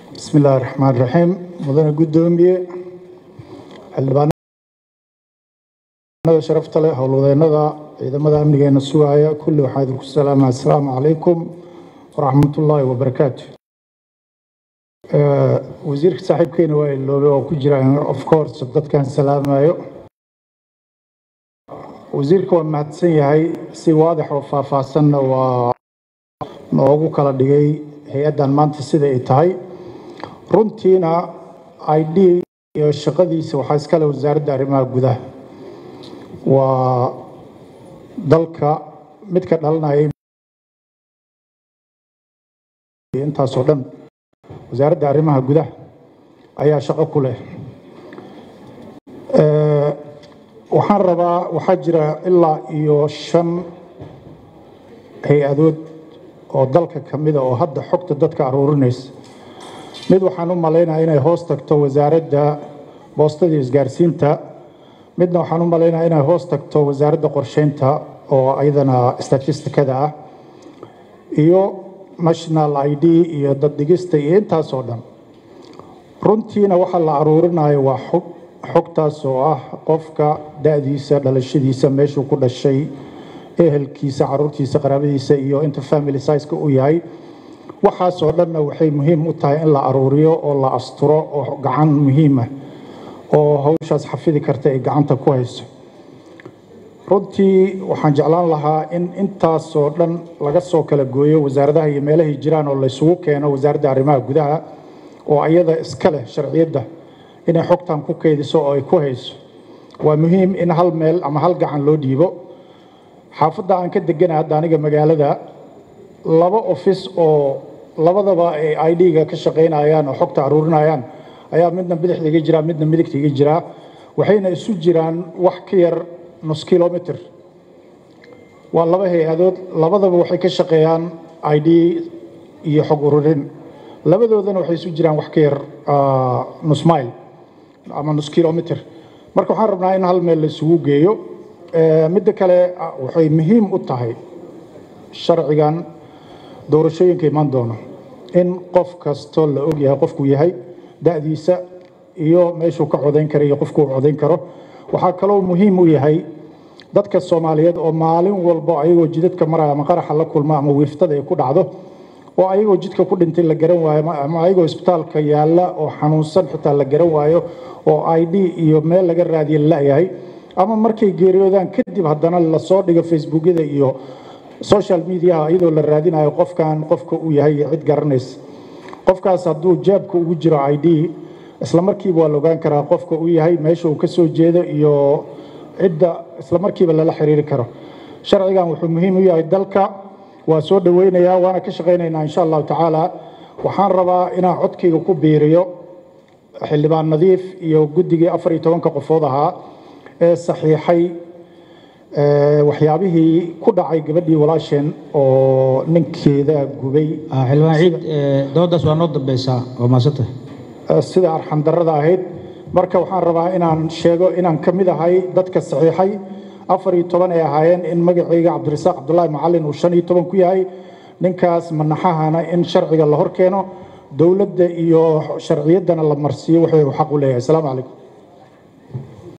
بسم الله الرحمن الرحيم مدن قدومي xildhibaanada sharafta leh howlwadeennada ciidamada amniga ee sugaya kulli waxaan idinku salaamayaa assalaamu calaykum waraxmatullaahi wabarakaatu wasiirka saaxiibkeena waa iloobay oo ku jira of course dadkan salaamayo wasiirka waa mahadsan yahay si waadax oo faahfaahsanna waa noogu kala dhigay hay-addan maanta sida ay tahay runtiina ID iyo shaqadiisa waxaa iska leh wasaaradda arrimaha gudaha waa dalka mid ka dhalanaya intaasoo dhan wasaaradda arrimaha gudaha ayaa shaqo ku leh waxaan rabaa waxaa jira ilaa iyo 5 hay-adood oo dalka ka mid ah oo hadda xogta dadka aruurinaysa mid waxaan u maleynayaa inay hoos tagto wasaaradda boostada iyo isgaarsiinta midna waxaan u maleynayaa inay hoos tagto wasaaradda qorsheynta oo ayadana statistikada ah iyo national ID iyo dad dhigista iyo intaas oo dhan runtiina waxa la aruurinayo waa xogtaas oo ah qofka da'diisa dhalashadiisa meeshuu ku dhashay ehelkiisa caruurtiisa qaraabadiisa iyo inta family size-ka uu yahay waxaas oo dhanna waxay muhiim u tahay in la aruuriyo oo la asturo oo gacan muhiim ah oo hawshaas xafidi karta ay gacanta ku hayso runtii waxaan jeclaan lahaa in intaas oo dhan laga soo kala gooyo wasaaradaha iyo meelaha jiraan oo la isugu keeno wasaaradda arrimaha gudaha oo ayada iska leh sharciyadda inay xogtan ku keydiso oo ay ku hayso waa muhiim in hal meel ama hal gacan loo dhiibo xaafadda aan ka deganahay hadda aniga magaalada 2 office oo labadaba ay ID-ga ka shaqeynayaan oo xogta aruurinayaan ayaa midna bidixda iga jira midna midigta iga jira waxayna isu jiraan wax ka yar nus kilometer waa 2 hay-adood labadaba waxay ka shaqeeyaan ID iyo xog ururin labadoodana waxay isu jiraan wax ka yar nus mile ama nus kilometer marka waxaan rabnaa in hal meel la isugu geeyo midda kale waxay muhiim u tahay sharcigan doorashooyinka iman doono in qof kasto la og yahay qofku yahay da'diisa iyo meeshuu ka codayn karo iyo qofku codayn karo waxaa kaloo muhiim u yahay dadka Soomaaliyeed oo maalin walba ayagoo jidadka maraya ama qaraxa la kulma ama wiiftada ay ku dhacdo oo ayagoo jidka ku dhintay la garan waayo ama ayagoo isbitaalka yaala oo xanuunsan xitaa la garan waayo oo ID iyo meel laga raadiyo la yahay ama markay geeriyoodaan kadib haddana la soo dhigo Facebookada iyo social media iyadoo la raadinayo qofkan qofka uu yahay cid garanaysa qofkaas hadduu jeebka ugu jiro ID isla markiiba waa la ogaan karaa qofka uu yahay meesha uu ka soo jeedo iyo cidda isla markiiba lala xiriiri karo sharcigan wuxuu muhiim u yahay dalka waa soo dhaweynayaa waana ka shaqeynaynaa insha Allah tacaala waxaan rabaa inaan codkayga ku biiriyo xildhibaan nadiif iyo guddigii 14 qofood ahaa ee saxiixay waxyaabihii ku dhacay gabadhii walaasheen oo ninkeeda gubay xilwaan ciid doodaas waa noo dambaysaa oo maasata sida arxan darrada ahayd marka waxaan rabaa inaan sheego inaan ka mid ahay dadka saxiixay 14 ay ahaayeen in magacayga Cabdirasaaq Cabdullaahi Macallin uu 15 ku yahay ninkaas manaxahana in sharciga la hor keeno dawladda iyo sharciyaddana la marsiyo waxay xaq u leeyahay. Assalaamu calaykum.